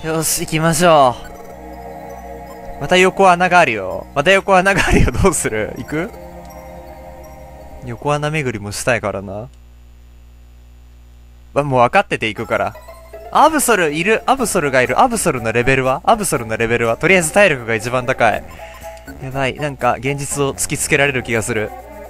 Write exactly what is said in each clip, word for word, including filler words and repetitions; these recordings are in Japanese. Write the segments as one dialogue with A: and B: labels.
A: よし、行きましょう。また横穴があるよ。また横穴があるよ。どうする？行く？横穴巡りもしたいからな。ま、もう分かってて行くから。アブソルいる。アブソルがいる。アブソルのレベルはアブソルのレベルはとりあえず体力が一番高い。やばい。なんか現実を突きつけられる気がする。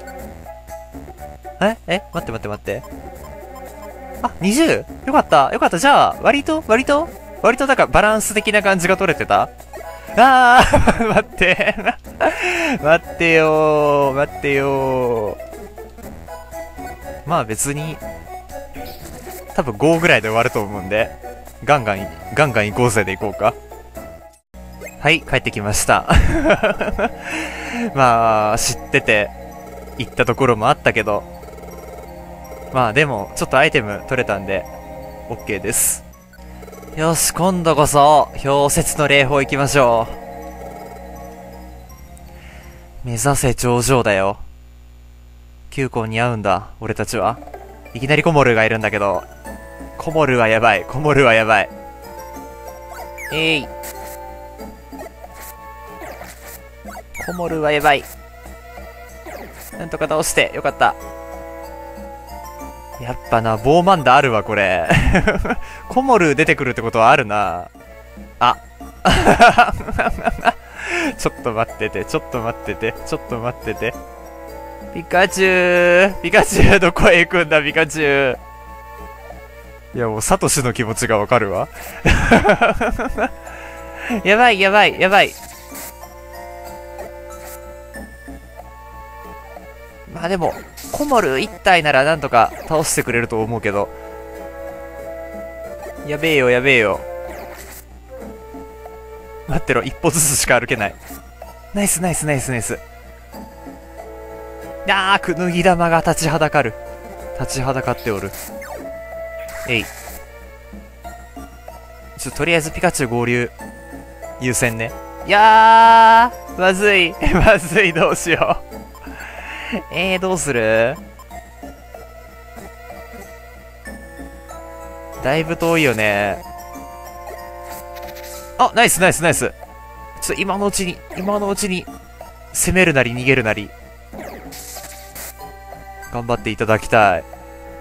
A: ええ待って待って待って。あ、にじゅう? よかった。よかった。じゃあ、割と割と割となんかバランス的な感じが取れてた。あー待って待ってよー待ってよー。まあ別に多分ごぐらいで終わると思うんで、ガンガンガンガン行こうぜで行こうか。はい、帰ってきましたまあ知ってて行ったところもあったけど、まあでもちょっとアイテム取れたんで OK です。よし、今度こそ氷雪の霊峰行きましょう。目指せ頂上だよ。キューコンに会うんだ俺たちは。いきなりコモルがいるんだけど、コモルはやばい。コモルはやばい。えい、コモルはやばい。なんとか倒してよかった。やっぱな、ボーマンダあるわこれコモル出てくるってことはあるなあちょっと待っててちょっと待っててちょっと待ってて。ピカチュウピカチュウどこへ行くんだピカチュウ。いやもうサトシの気持ちがわかるわやばいやばいやばい。まあでもコモルいち体ならなんとか倒してくれると思うけど。やべえよやべえよ。待ってろ、一歩ずつしか歩けない。ナイスナイスナイスナイス。あー、くぬぎ玉が立ちはだかる。立ちはだかっておる。えい。ちょっととりあえずピカチュウ合流優先ね。いやーまずいまずい、どうしようえー、どうする？だいぶ遠いよね。あ、ナイスナイスナイス。ちょっと今のうちに今のうちに攻めるなり逃げるなり頑張っていただきたい。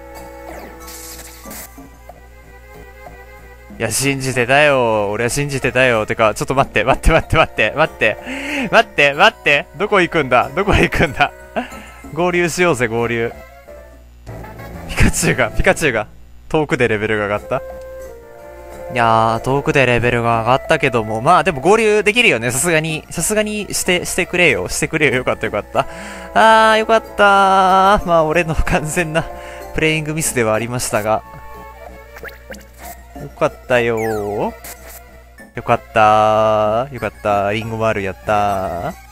A: いや信じてたよ、俺は信じてたよ。てかちょっと待って待って待って待って待って待って待って、どこ行くんだどこへ行くんだ合流しようぜ合流。ピカチュウがピカチュウが遠くでレベルが上がった。いやー遠くでレベルが上がったけども、まあでも合流できるよね。さすがにさすがにしてしてくれよしてくれよ。よかったよかった。あーよかったー。まあ俺の完全なプレイングミスではありましたが、よかったよー。よかったーよかったー。リンゴもある、やったー。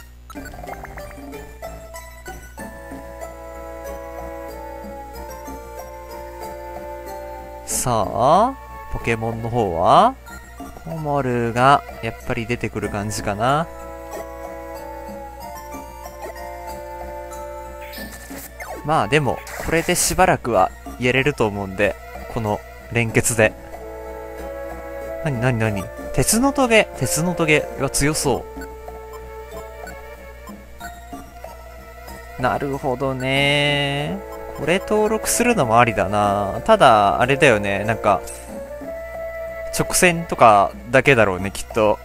A: さあポケモンの方はコモルがやっぱり出てくる感じかな。まあでもこれでしばらくはやれると思うんで、この連結で。なになになに、鉄のトゲ鉄のトゲが強そう。なるほどねー。これ登録するのもありだな。ただあれだよね、なんか直線とかだけだろうねきっと。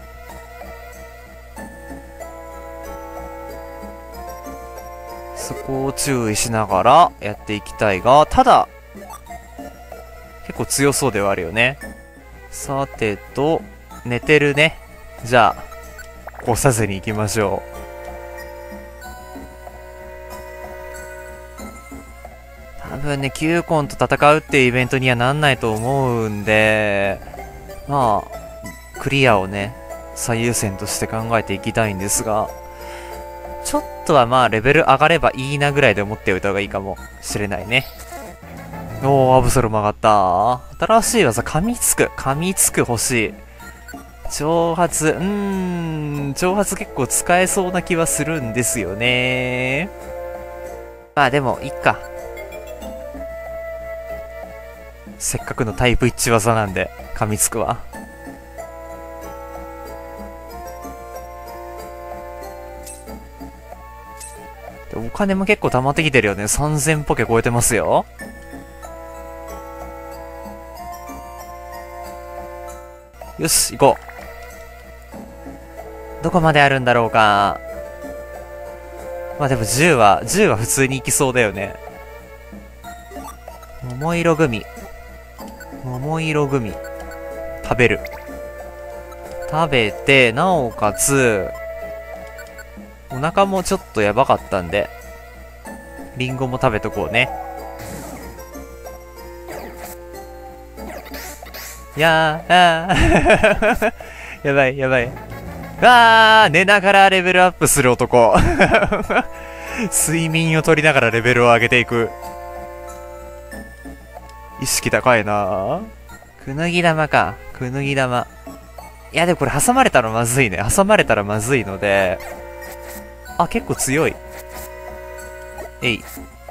A: そこを注意しながらやっていきたいが、ただ結構強そうではあるよね。さてと寝てるね。じゃあ起こさずに行きましょう。多分ねキューコンと戦うっていうイベントにはなんないと思うんで、まあクリアをね最優先として考えていきたいんですが、ちょっとはまあレベル上がればいいなぐらいで思っておいた方がいいかもしれないね。おー、アブソル曲がった。新しい技、噛みつく噛みつく欲しい。挑発、うーん挑発結構使えそうな気はするんですよね。まあでもいっか、せっかくのタイプ一致技なんで噛みつくわ。 お金も結構溜まってきてるよね。さんぜんポケ超えてますよ。よし、行こう。どこまであるんだろうか。まあでもじゅうは、じゅうは普通に行きそうだよね。桃色グミ。桃色グミ。食べる。食べて、なおかつ、お腹もちょっとやばかったんで、リンゴも食べとこうね。いやー、あーやばい、やばい。わー、寝ながらレベルアップする男。睡眠を取りながらレベルを上げていく。意識高いなぁ。くぬぎ玉か。くぬぎ玉。いや、でもこれ挟まれたらまずいね。挟まれたらまずいので。あ、結構強い。えい。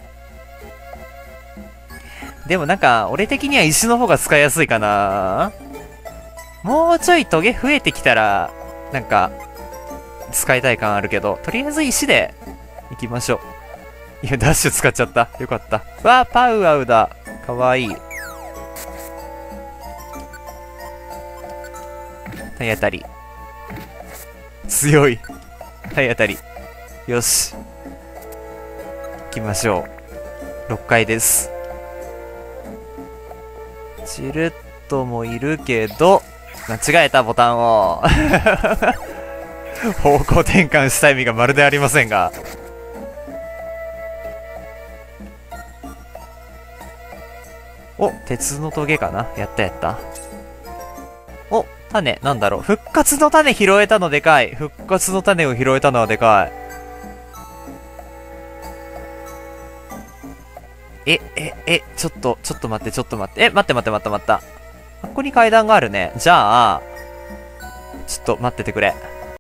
A: でもなんか、俺的には石の方が使いやすいかな。もうちょいトゲ増えてきたら、なんか、使いたい感あるけど、とりあえず石で行きましょう。いや、ダッシュ使っちゃった。よかった。わー、パウアウだ。かわいい。体当たり。強い。体当たり。よし。行きましょう。ろっかいです。チルッともいるけど、間違えたボタンを。方向転換した意味がまるでありませんが。お、鉄のトゲかな。やったやった。お、種、なんだろう。復活の種拾えたのでかい。復活の種を拾えたのはでかい。え、え、え、ちょっと、ちょっと待って、ちょっと待って。え、待って待って待って待った。ここに階段があるね。じゃあ、ちょっと待っててくれ。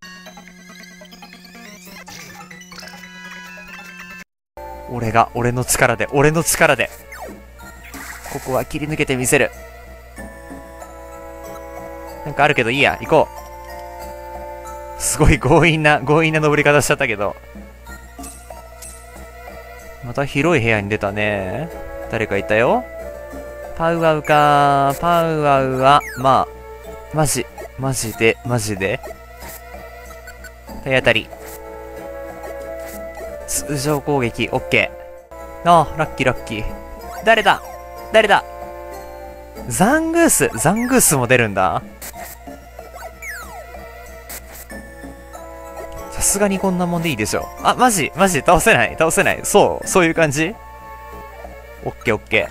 A: 俺が、俺の力で、俺の力で。ここは切り抜けてみせる。なんかあるけどいいや、行こう。すごい強引な、強引な登り方しちゃったけど。また広い部屋に出たね。誰かいたよ。パウアウかー。パウアウは、まあ、マジ、マジで、マジで。体当たり。通常攻撃、オッケー。ああ、ラッキーラッキー。誰だ誰だザングース。ザングースも出るんだ。さすがにこんなもんでいいでしょ。あ、マジマジ倒せない倒せない。そう、そういう感じ。オッケーオッケ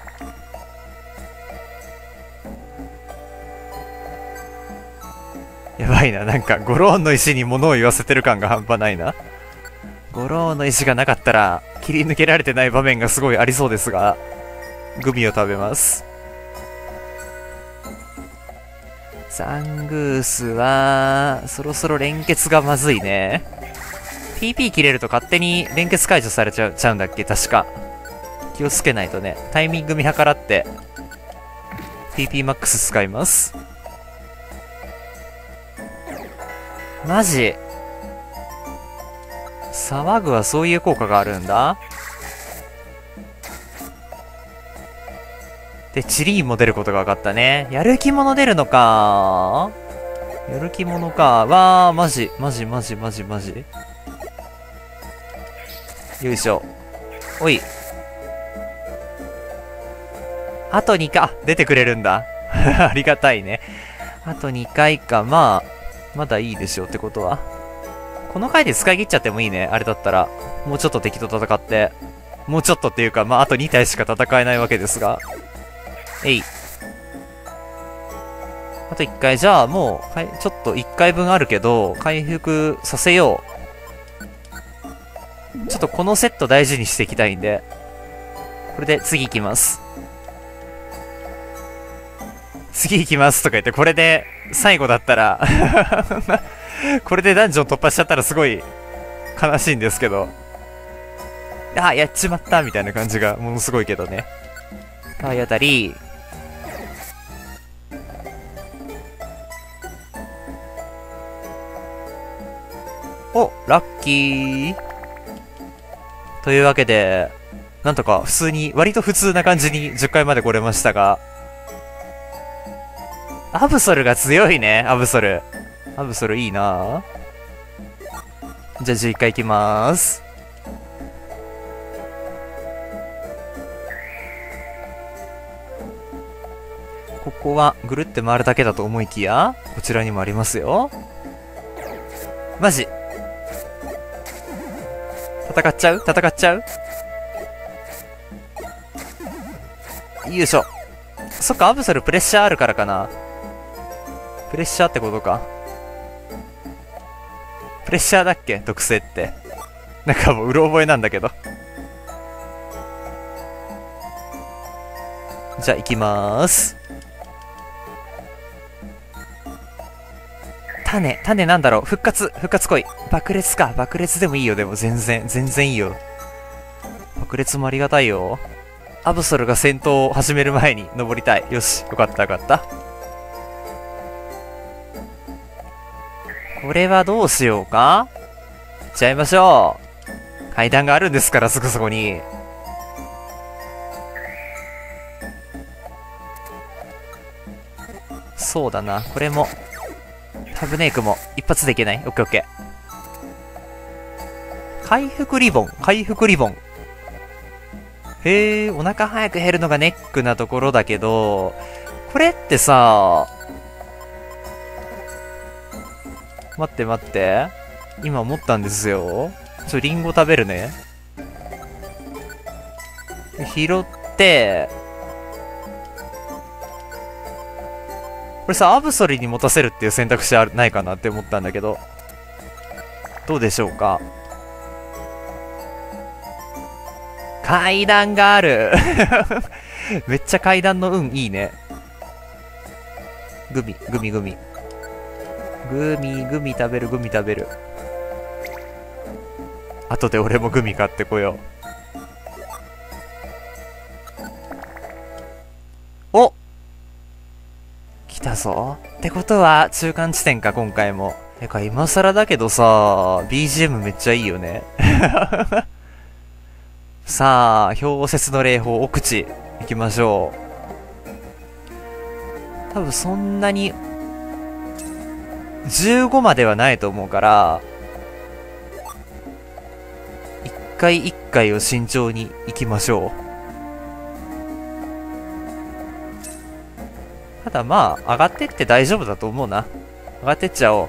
A: ー。やばいな。なんか、ゴローンの石に物を言わせてる感が半端ないな。ゴローンの石がなかったら、切り抜けられてない場面がすごいありそうですが、グミを食べます。ザングースは、そろそろ連結がまずいね。ピーピー 切れると勝手に連結解除されちゃう、ちゃうんだっけ確か。気をつけないとね。タイミング見計らって、ピーピーマックス 使います。マジ騒ぐはそういう効果があるんだ。で、チリーンも出ることが分かったね。やる気者出るのか。やる気者か。わー、マジ、マジ、マジ、マジ、マジ。よいしょ。おい。あとにかい、出てくれるんだ。ありがたいね。あとにかいか。まあ、まだいいでしょうってことは。この回で使い切っちゃってもいいね。あれだったら。もうちょっと敵と戦って。もうちょっとっていうか、まあ、あとに体しか戦えないわけですが。えい。あといっかい。じゃあ、もう、はい、ちょっといっかいぶんあるけど、回復させよう。ちょっとこのセット大事にしていきたいんで。これで次行きます。次行きますとか言って、これで最後だったら、これでダンジョン突破しちゃったらすごい悲しいんですけど。あ、やっちまったみたいな感じがものすごいけどね。体当たり。お、ラッキー。 というわけで、なんとか普通に、割と普通な感じにじゅっかいまで来れましたが、アブソルが強いね、アブソル。アブソルいいな。じゃあじゅういっかい行きまーす。ここはぐるって回るだけだと思いきや、こちらにもありますよ。マジ戦っちゃう戦っちゃうよいしょ。そっか、アブソルプレッシャーあるからかな。プレッシャーってことか。プレッシャーだっけ特性って。なんかもううろ覚えなんだけど。じゃあ行きまーす。種、種なんだろう。復活、復活来い。爆裂か。爆裂でもいいよ。でも全然、全然いいよ。爆裂もありがたいよ。アブソルが戦闘を始める前に登りたい。よし。よかったよかった。これはどうしようか？行っちゃいましょう。階段があるんですから、すぐそこに。そうだな。これも。タブネイクも一発でいけない？オッケーオッケー。回復リボン、回復リボン。へえ、お腹早く減るのがネックなところだけど、これってさ、待って待って。今思ったんですよ。ちょ、リンゴ食べるね。拾って、これさ、アブソルに持たせるっていう選択肢あるないかなって思ったんだけど。どうでしょうか。階段がある。めっちゃ階段の運いいね。グミ、グミグミ。グミ、グミ食べる、グミ食べる。後で俺もグミ買ってこよう。お！来たぞ。ってことは、中間地点か、今回も。てか、今更だけどさ、ビージーエム めっちゃいいよね。さあ、氷雪の霊峰、奥地、行きましょう。多分そんなに、じゅうごまではないと思うから、一回一回を慎重に行きましょう。ただまあ、上がってって大丈夫だと思うな。上がってっちゃおう。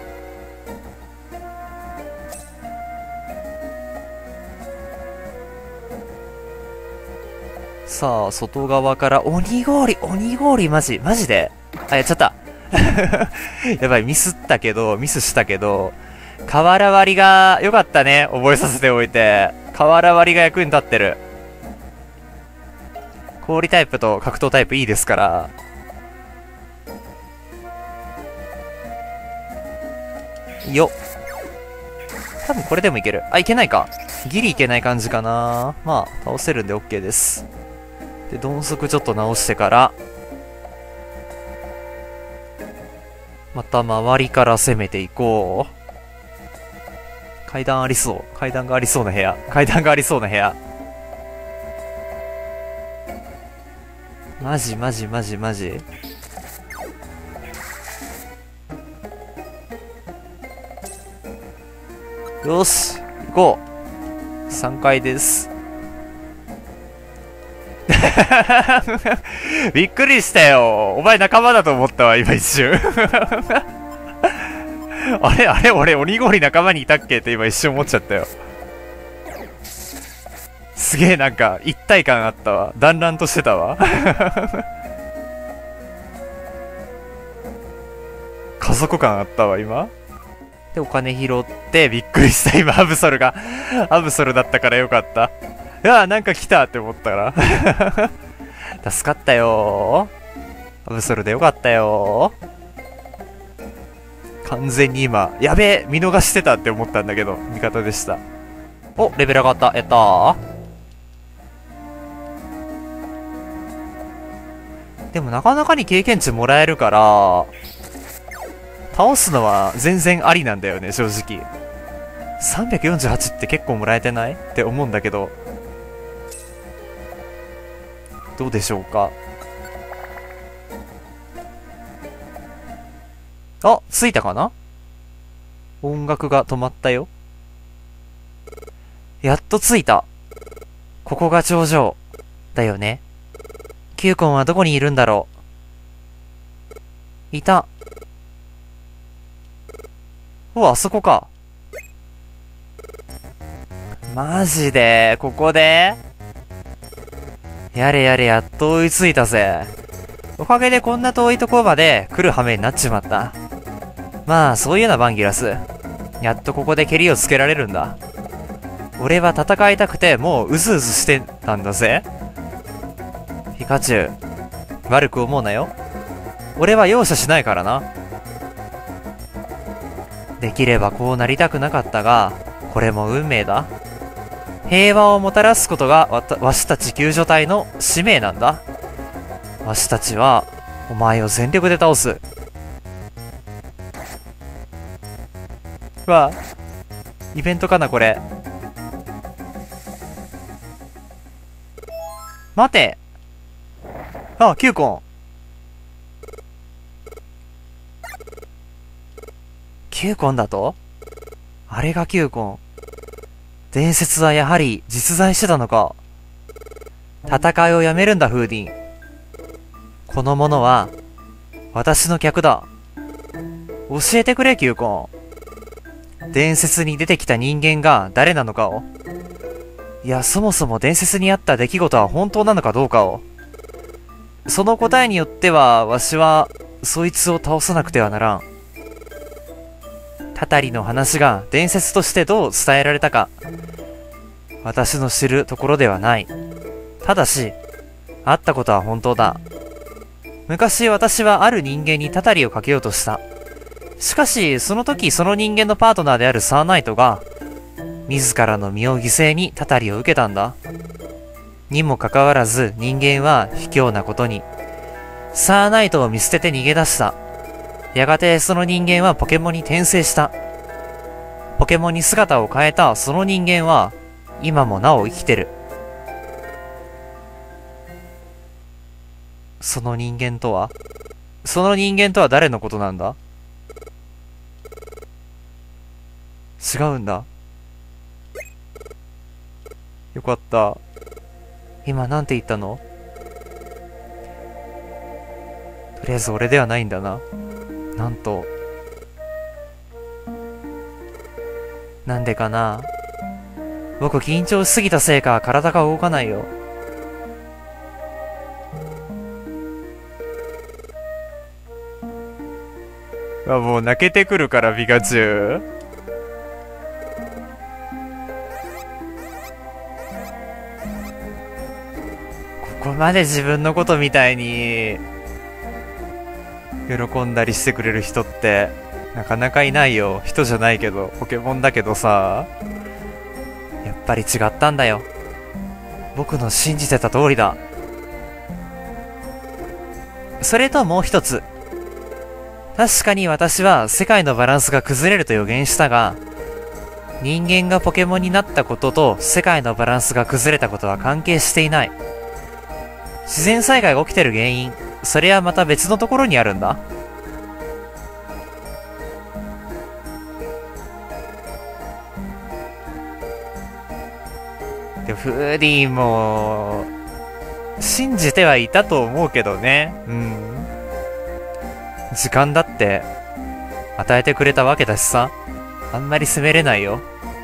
A: さあ、外側から鬼氷、鬼氷マジ、マジで。あ、やっちゃった。やばい、ミスったけど、ミスしたけど、瓦割りが良かったね。覚えさせておいて。瓦割りが役に立ってる。氷タイプと格闘タイプいいですから。よっ。多分これでもいける。あ、いけないか。ギリいけない感じかな。まあ、倒せるんで OK です。で、鈍足ちょっと直してから、また周りから攻めていこう。階段ありそう。階段がありそうな部屋。階段がありそうな部屋。マジマジマジマジ。よし、行こう。さんかいです。びっくりしたよ。お前仲間だと思ったわ、今一瞬。あれあれ俺、鬼氷仲間にいたっけって今一瞬思っちゃったよ。すげえなんか、一体感あったわ。団らんとしてたわ。家族感あったわ、今。で、お金拾って、びっくりした、今、アブソルが。アブソルだったからよかった。いや、なんか来たって思ったから。助かったよー。アブソルでよかったよー。完全に今、やべえ見逃してたって思ったんだけど、味方でした。お、レベル上がった。やったー。でもなかなかに経験値もらえるから、倒すのは全然ありなんだよね、正直。 さんびゃくよんじゅうはちって結構もらえてないって思うんだけど。どうでしょうか。あ、着いたかな。音楽が止まったよ。やっと着いた。ここが頂上。だよね。キューコンはどこにいるんだろう。いた。お、あそこか。マジで、ここでやれやれ、やっと追いついたぜ。おかげでこんな遠いところまで来る羽目になっちまった。まあ、そういうな、バンギラス。やっとここでケリをつけられるんだ。俺は戦いたくて、もううずうずしてたんだぜ。ピカチュウ、悪く思うなよ。俺は容赦しないからな。できればこうなりたくなかったが、これも運命だ。平和をもたらすことがわた、わしたち救助隊の使命なんだ。わしたちは、お前を全力で倒す。わあ、イベントかなこれ。待て。あ、キューコン。キューコンだと？あれがキューコン。伝説はやはり実在してたのか。戦いをやめるんだ、フーディン。この者は、私の客だ。教えてくれ、キューコン。伝説に出てきた人間が誰なのかを。いや、そもそも伝説にあった出来事は本当なのかどうかを。その答えによっては、わしは、そいつを倒さなくてはならん。たたりの話が伝説としてどう伝えられたか、私の知るところではない。ただし、あったことは本当だ。昔私はある人間にたたりをかけようとした。しかし、その時その人間のパートナーであるサーナイトが、自らの身を犠牲にたたりを受けたんだ。にもかかわらず人間は卑怯なことに、サーナイトを見捨てて逃げ出した。やがてその人間はポケモンに転生した。ポケモンに姿を変えたその人間は、今もなお生きてる。その人間とはその人間とは誰のことなんだ？違うんだ。よかった。今なんて言ったの？とりあえず俺ではないんだな。なんと。なんでかな。僕緊張しすぎたせいか体が動かないよ。あ、もう泣けてくるからピカチュウ。ここまで自分のことみたいに喜んだりしてくれる人ってなかなかいないよ。人じゃないけど、ポケモンだけどさ。やっぱり違ったんだよ。僕の信じてた通りだ。それともう一つ。確かに私は世界のバランスが崩れると予言したが、人間がポケモンになったことと世界のバランスが崩れたことは関係していない。自然災害が起きてる原因、それはまた別のところにあるんだ。でもフーディーも信じてはいたと思うけどね。うん。時間だって与えてくれたわけだしさ、あんまり責めれないよ。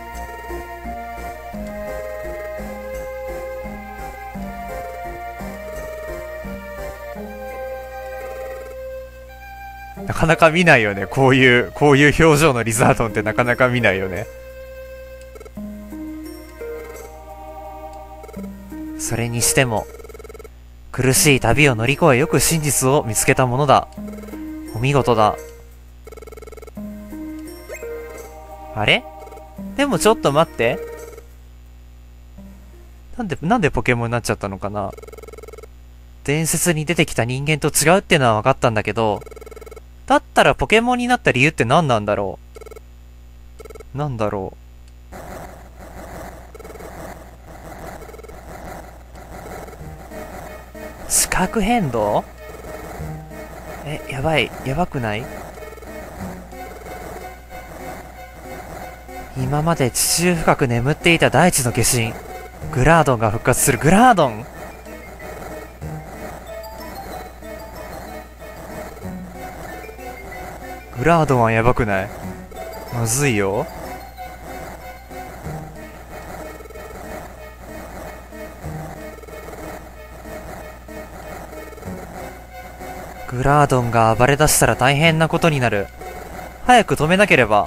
A: なかなか見ないよね。こういう、こういう表情のリザードンってなかなか見ないよね。それにしても、苦しい旅を乗り越えよく真実を見つけたものだ。お見事だ。あれ？でもちょっと待って。なんで、なんでポケモンになっちゃったのかな？伝説に出てきた人間と違うっていうのは分かったんだけど、だったらポケモンになった理由って何なんだろう？なんだろう？ 角変動？え、やばい。やばくない？今まで地中深く眠っていた大地の化身、グラードンが復活する。グラードン？グラードンはやばくない？まずいよ。グラードンが暴れ出したら大変なことになる。早く止めなければ。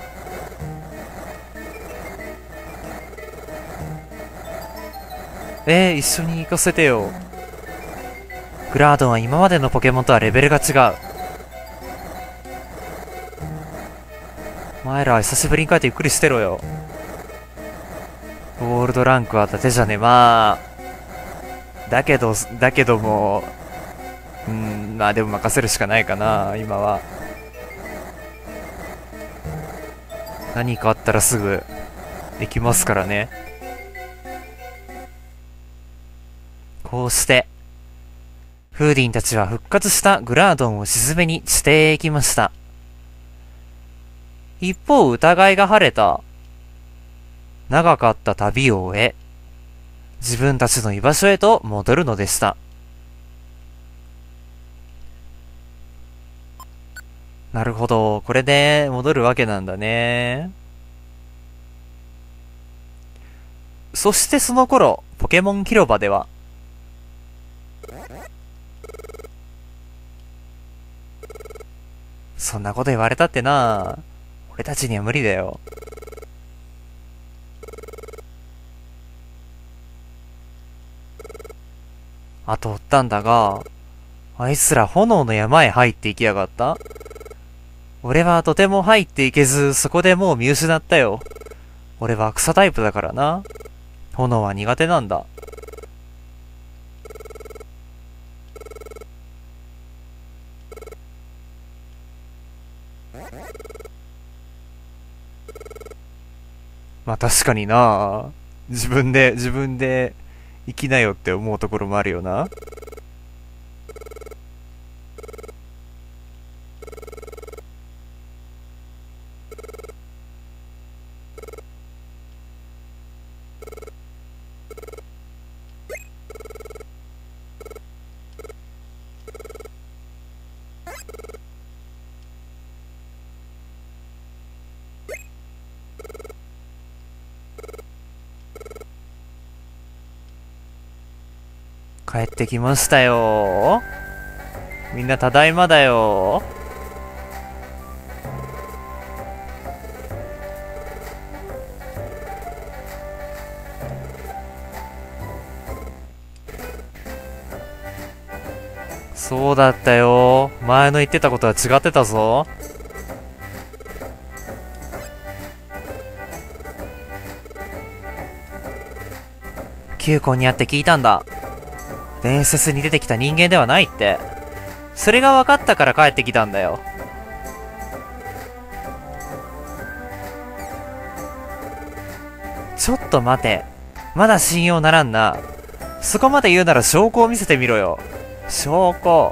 A: えー、一緒に行かせてよ。グラードンは今までのポケモンとはレベルが違う。お前ら久しぶりに帰ってゆっくりしてろよ。ゴールドランクは伊達じゃね。まあだけどだけどもうーん、まあでも任せるしかないかな今は。何かあったらすぐできますからね。こうしてフーディンたちは復活したグラードンを沈めに地底へ行きました。一方疑いが晴れた。長かった旅を終え、自分たちの居場所へと戻るのでした。なるほど、これで戻るわけなんだね。そしてその頃、ポケモン広場では、そんなこと言われたってな、俺たちには無理だよ。後追ったんだが、あいつら炎の山へ入っていきやがった。俺はとても入っていけず、そこでもう見失ったよ。俺は草タイプだからな。炎は苦手なんだ。まあ確かにな。自分で、自分で生きなよって思うところもあるよな。帰ってきましたよ。みんなただいまだよ。そうだったよ。前の言ってたことは違ってたぞ。キュウコンに会って聞いたんだ。伝説に出てきた人間ではないって。それが分かったから帰ってきたんだよ。ちょっと待て。まだ信用ならんな。そこまで言うなら証拠を見せてみろよ。証拠。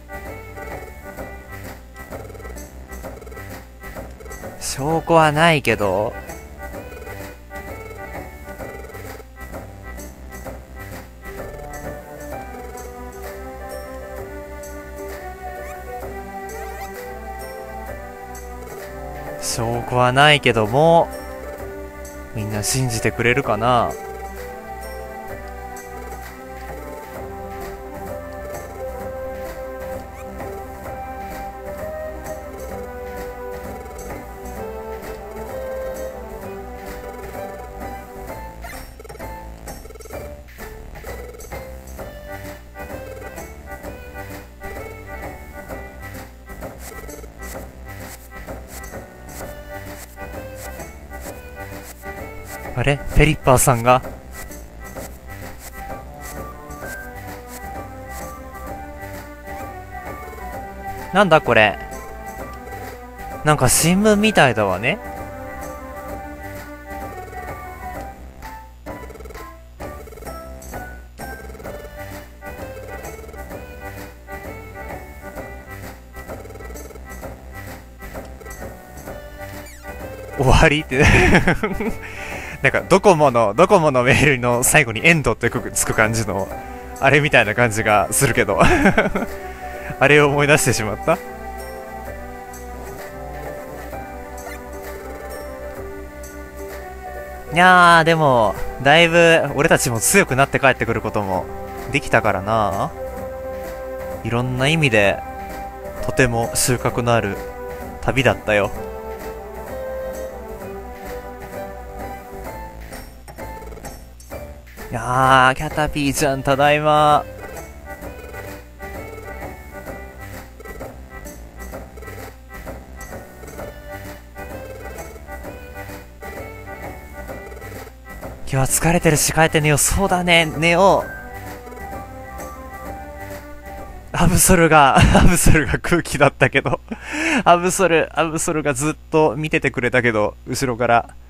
A: 証拠はないけど。証拠はないけども、みんな信じてくれるかな。あれフェリッパーさんが。なんだこれ。なんか新聞みたいだわね。 終わりってなんかドコモのドコモのメールの最後にエンドってつく感じのあれみたいな感じがするけどあれを思い出してしまった。いやーでもだいぶ俺たちも強くなって帰ってくることもできたからな。いろんな意味でとても収穫のある旅だったよ。いやーキャタピーちゃんただいま。今日は疲れてるし帰って寝よう。そうだね、寝よう。アブソルがアブソルが空気だったけどアブソルアブソルがずっと見ててくれたけど後ろから